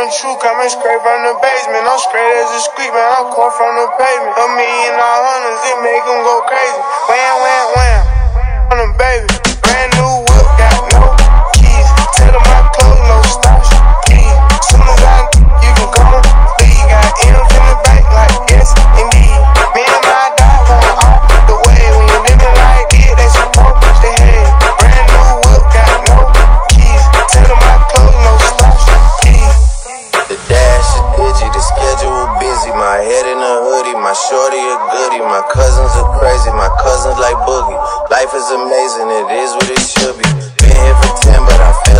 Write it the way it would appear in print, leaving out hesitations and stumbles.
the truth, coming straight from the basement. I'm straight as a squeak, man, I'm caught from the pavement. $1 million, all hundreds, it make them go crazy. Wham, wham, wham, on them, baby. Brand new whip, got no keys. Tell them my clothes, no stops, please. Soon as you can go, leave. Got M's in the back, like yes, indeed. Me and my dog going off the way. When you living like this, they supposed to have. Brand new whip, got no keys. Tell them my clothes, no stops, please. The dash is digi, the schedule busy. My head in a hoodie, my shorty a goodie. My cousins are crazy, my cousins like Boogie. Life is amazing, it is what it should be. Been here for 10, but I feel